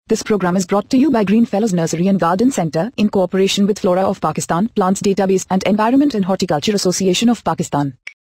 This program is brought to you by Greenfellows Nursery and Garden Center in cooperation with Flora of Pakistan, Plants Database and Environment and Horticulture Association of Pakistan.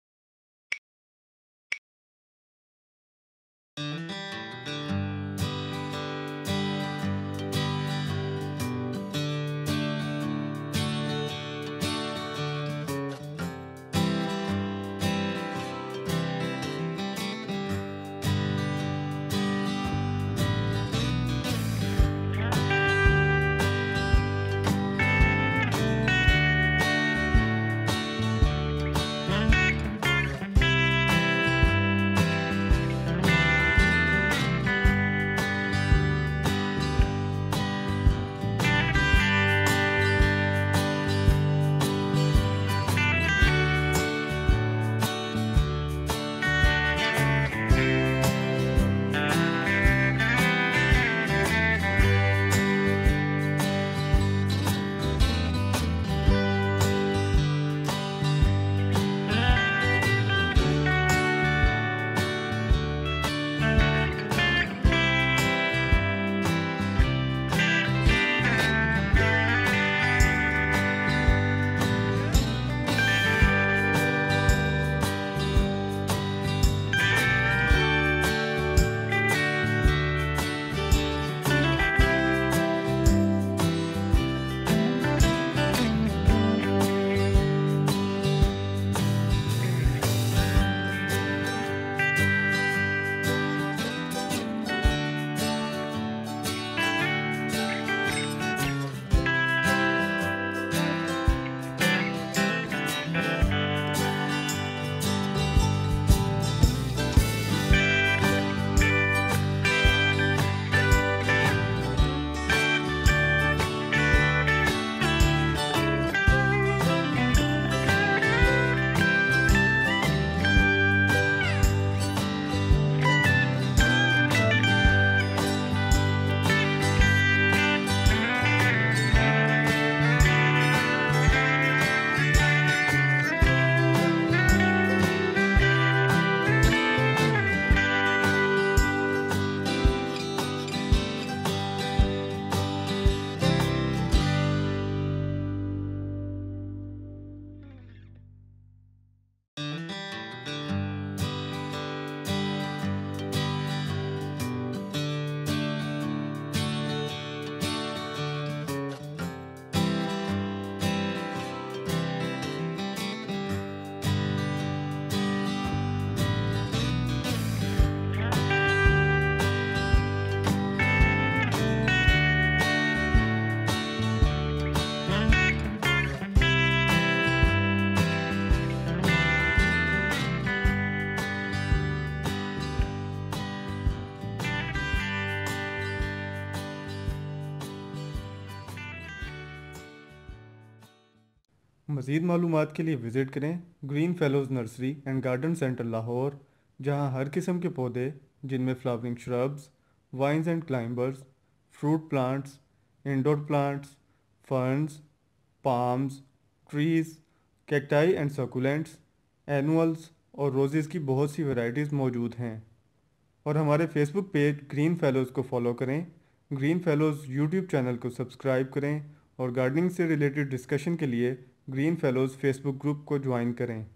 मज़ीद मालूमात के लिए visit करें Green Fellows nursery and garden centre Lahore, जहां हर किस्म के पौधे जिनमें flowering shrubs, vines and climbers, fruit plants, indoor plants, ferns, palms, trees, cacti and succulents, annuals और रोज़ेज़ की बहुत सी वैरायटीज़ मौजूद हैं। और हमारे फेसबुक पेज ग्रीन फेलोज़ को फॉलो करें, ग्रीन फेलोज़ यूट्यूब चैनल को सब्सक्राइब करें और गार्डनिंग से रिलेटेड डिस्कशन के लिए ग्रीन फेलोज़ फेसबुक ग्रुप को ज्वाइन करें।